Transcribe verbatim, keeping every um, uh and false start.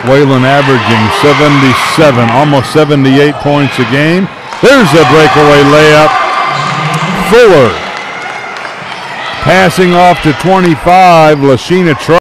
Wesleyan averaging seventy-seven, almost seventy-eight points a game. There's a breakaway layup. Fuller passing off to twenty-five. Lashina